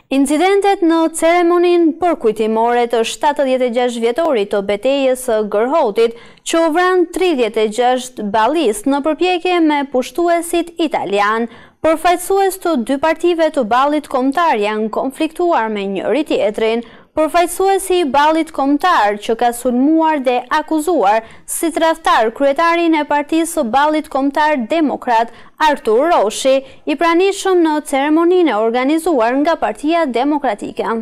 Incidentet në ceremoninë përkujtimore të 76 vjetorit të betejës së Gërhotit, që u vran 36 ballistë në përpjekje me pushtuesit italian, përfaqësues të dy partive të ballit kombëtar janë konfliktuar me njëri tjetrin. Përfaqësuesi i ballit kombëtar që ka sulmuar dhe akuzuar si tradhtar kryetarin e Partisë së Ballit Kombëtar Demokrat Artur Roshi, i pranishëm në ceremoninë e organizuar nga Partia Demokratike.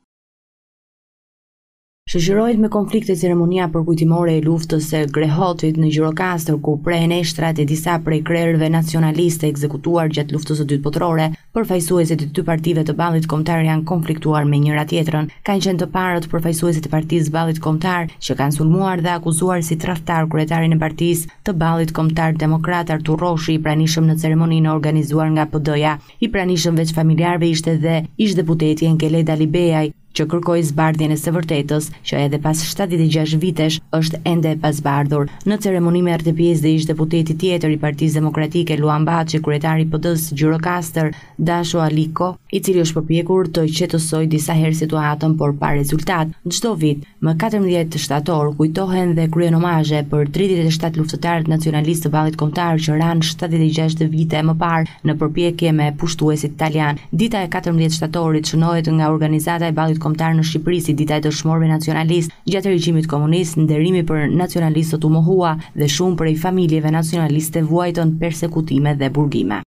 Shoqërohet me konflikte ceremonia përkujtimore e luftës së Gërhotit në Gjirokastër, ku prenështrat e disa prej krerëve nacionaliste ekzekutuar gjatë luftës së dytë botërore, përfaqësuesit e dy partive të ballit kombëtar janë konfliktuar me njëra tjetrën. Kanë qenë të parët përfaqësuesit e Partisë Ballit Kombëtar që kanë sulmuar dhe akuzuar si tradhtar kryetarin e Partisë të Ballit Kombëtar Demokrat Artur Roshi, i pranishëm në ceremoninë organizuar nga PD-ja. I pranishëm veç familjarëve ishte dhe ish-deputeti Enkeleda Libeaj, që kërkoi zbardhjen e së vërtetës, që edhe pas 76 vitesh është ende e pazbardhur. Në ceremoni merrte pjesë dhe ish-deputeti tjetër i Partisë Demokratike Luan Baçi, kryetari i PD-s Gjirokastër Dasho Aliko, i cili është përpjekur të qetësojë disa herë situatën, por pa rezultat. Çdo vit, më 14 shtator, kujtohen dhe kryen omazhe për 37 luftëtarët nacionalistë të ballit kombëtar që ranë 76 vite më parë në përpjekje me pushtuesit italian. Dita e 14 shtatorit shënohet nga organizata e ballit kombëtar në Shqipëri si dita e dëshmorëve nacionalist. Gjatë regjimit komunist, nderimi për nacionalistët u mohua dhe shumë prej familjeve nacionaliste vuajtën persekutime dhe burgime.